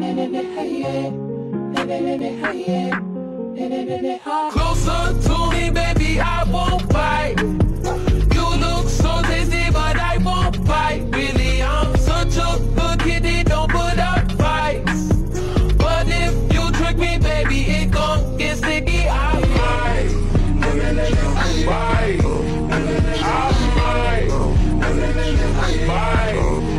Closer to me, baby, I won't bite. You look so tasty, but I won't bite. Really, I'm such a good kitty, don't put up fights. But if you trick me, baby, it gon' get sticky. I might bite. I might bite.